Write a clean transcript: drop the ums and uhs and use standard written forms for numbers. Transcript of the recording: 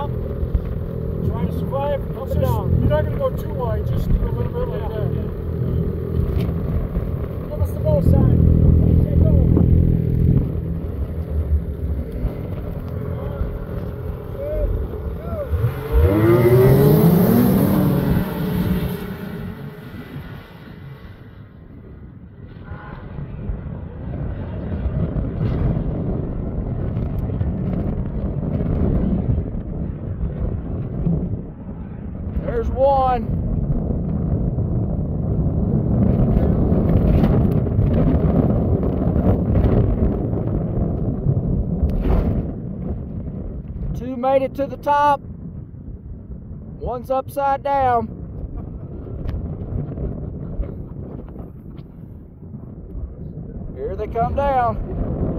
top, trying to survive, coming down. You're not going to go too wide, just do a little bit like that. Give us the go sign. Say go. There's one. Two made it to the top. One's upside down. Here they come down.